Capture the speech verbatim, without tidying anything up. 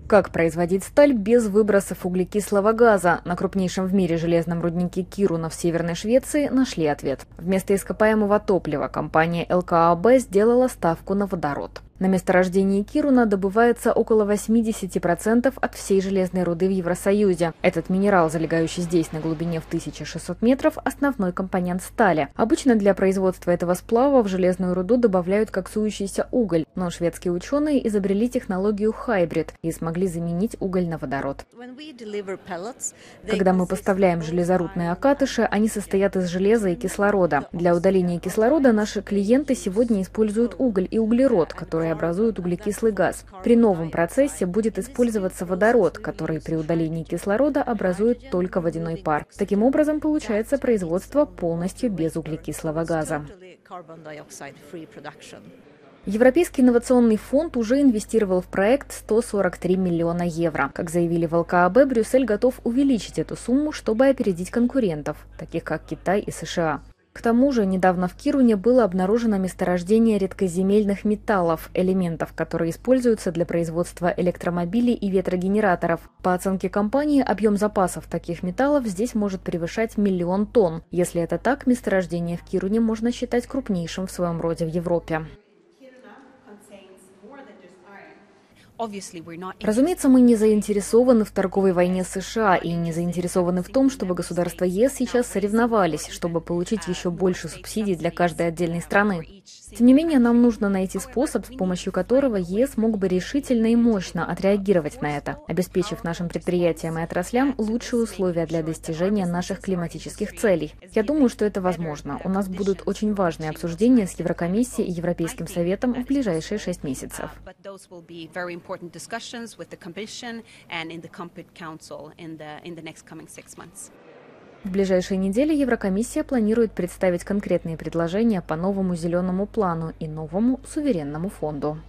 Как производить сталь без выбросов углекислого газа? На крупнейшем в мире железном руднике Кируна в Северной Швеции нашли ответ. Вместо ископаемого топлива компания эл ка а бэ сделала ставку на водород. На месторождении Кируна добывается около восьмидесяти процентов от всей железной руды в Евросоюзе. Этот минерал, залегающий здесь на глубине в тысячу шестьсот метров, основной компонент стали. Обычно для производства этого сплава в железную руду добавляют коксующийся уголь, но шведские ученые изобрели технологию хайбрид и смогли заменить уголь на водород. Когда мы поставляем железорудные окатыши, они состоят из железа и кислорода. Для удаления кислорода наши клиенты сегодня используют уголь и углерод, которые образуют углекислый газ. При новом процессе будет использоваться водород, который при удалении кислорода образует только водяной пар. Таким образом, получается производство полностью без углекислого газа. Европейский инновационный фонд уже инвестировал в проект сто сорок три миллиона евро. Как заявили в эл ка а бэ, Брюссель готов увеличить эту сумму, чтобы опередить конкурентов, таких как Китай и США. К тому же, недавно в Кируне было обнаружено месторождение редкоземельных металлов, элементов, которые используются для производства электромобилей и ветрогенераторов. По оценке компании, объем запасов таких металлов здесь может превышать миллион тонн. Если это так, месторождение в Кируне можно считать крупнейшим в своем роде в Европе. Разумеется, мы не заинтересованы в торговой войне с США и не заинтересованы в том, чтобы государства е эс сейчас соревновались, чтобы получить еще больше субсидий для каждой отдельной страны. Тем не менее, нам нужно найти способ, с помощью которого е эс мог бы решительно и мощно отреагировать на это, обеспечив нашим предприятиям и отраслям лучшие условия для достижения наших климатических целей. Я думаю, что это возможно. У нас будут очень важные обсуждения с Еврокомиссией и Европейским Советом в ближайшие шесть месяцев. important discussions with the Commission and in the Compet Council in the in the next coming six months. В ближайшие недели Еврокомиссия планирует представить конкретные предложения по новому зеленому плану и новому суверенному фонду.